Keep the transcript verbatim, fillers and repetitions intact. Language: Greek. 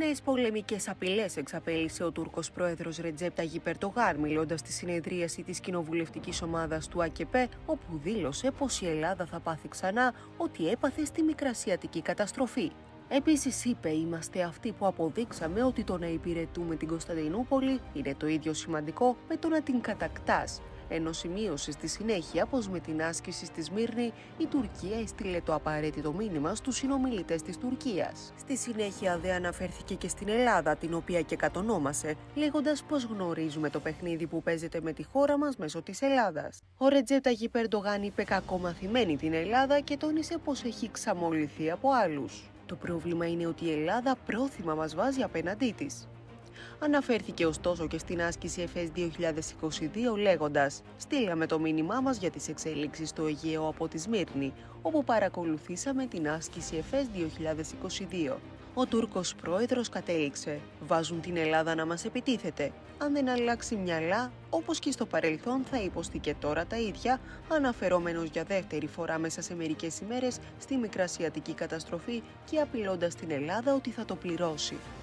Νέες πολεμικές απειλές εξαπέλυσε ο Τούρκος πρόεδρος Ρετζέπ Ταγιπ Ερντογάν, μιλώντας στη συνεδρίαση της κοινοβουλευτικής ομάδας του ΑΚΕΠΕ, όπου δήλωσε πως η Ελλάδα θα πάθει ξανά ό,τι έπαθε στη Μικρασιατική καταστροφή. Επίσης είπε: «Είμαστε αυτοί που αποδείξαμε ότι το να υπηρετούμε την Κωνσταντινούπολη είναι το ίδιο σημαντικό με το να την κατακτάς», ενώ σημείωσε στη συνέχεια πως με την άσκηση στη Σμύρνη η Τουρκία έστειλε το απαραίτητο μήνυμα στους συνομιλητές της Τουρκίας. Στη συνέχεια δε αναφέρθηκε και στην Ελλάδα, την οποία και κατονόμασε, λέγοντας πως γνωρίζουμε το παιχνίδι που παίζεται με τη χώρα μας μέσω της Ελλάδας. Ο Ρετζέπ Ταγιπ Ερντογάν είπε κακομαθημένη την Ελλάδα και τόνισε πως έχει ξαμολυθεί από άλλους. Το πρόβλημα είναι ότι η Ελλάδα πρόθυμα μας βάζει απέναντί της. Αναφέρθηκε ωστόσο και στην άσκηση ΕΦΕΣ δύο χιλιάδες είκοσι δύο λέγοντας: «Στείλαμε το μήνυμά μας για τις εξέλιξεις στο Αιγαίο από τη Σμύρνη, όπου παρακολουθήσαμε την άσκηση ΕΦΕΣ δύο χιλιάδες είκοσι δύο. Ο Τούρκος πρόεδρος κατέληξε: «Βάζουν την Ελλάδα να μας επιτίθεται. Αν δεν αλλάξει μυαλά, όπως και στο παρελθόν, θα υποστεί και τώρα τα ίδια», αναφερόμενος για δεύτερη φορά μέσα σε μερικές ημέρες στη Μικρασιατική καταστροφή και απειλώντας την Ελλάδα ότι θα το πληρώσει.